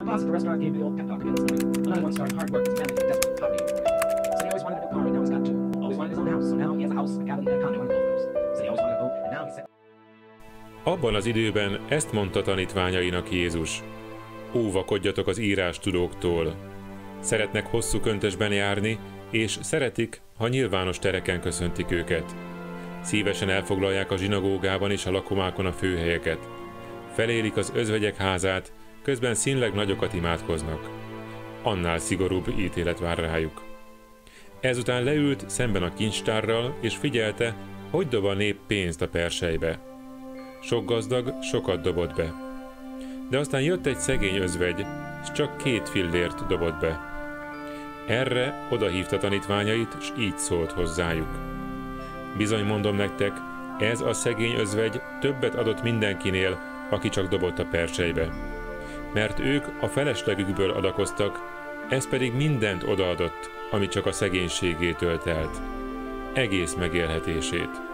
boss at the restaurant gave me the old pep talk again this morning. Another one starting hard work, his family desperate for poverty overnight. Said he always wanted a new car, and now he's got two. Always wanted his own house, so now he has a house, a cabin, and a condo on the Gulf Coast. Said he always wanted a boat, and now he said... Abban az időben ezt mondta tanítványainak Jézus: óvakodjatok az írástudóktól. Szeretnek hosszú köntösben járni, és szeretik, ha nyilvános tereken köszöntik őket. Szívesen elfoglalják a zsinagógában és a lakomákon a főhelyeket. Felélik az özvegyek házát, közben színleg nagyokat imádkoznak. Annál szigorúbb ítélet vár rájuk. Ezután leült szemben a kincstárral, és figyelte, hogy dob a nép pénzt a perselybe. Sok gazdag sokat dobott be. De aztán jött egy szegény özvegy, és csak 2 fillért dobott be. Erre odahívta tanítványait, s így szólt hozzájuk: bizony mondom nektek, ez a szegény özvegy többet adott mindenkinél, aki csak dobott a perselybe. Mert ők a feleslegükből adakoztak, ez pedig mindent odaadott, ami csak a szegénységétől telt, egész megélhetését.